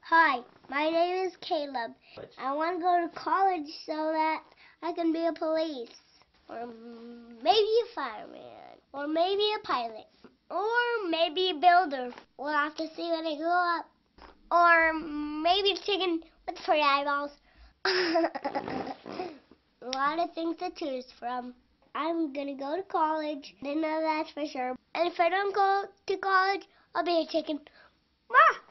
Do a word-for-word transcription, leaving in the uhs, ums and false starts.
Hi, my name is Caleb. I want to go to college so that I can be a police, or maybe a fireman, or maybe a pilot, or maybe a builder. We'll have to see when I grow up. Or maybe a chicken with three eyeballs. A lot of things to choose from. I'm going to go to college. I know that's for sure. And if I don't go to college, I'll be a chicken. Mwah!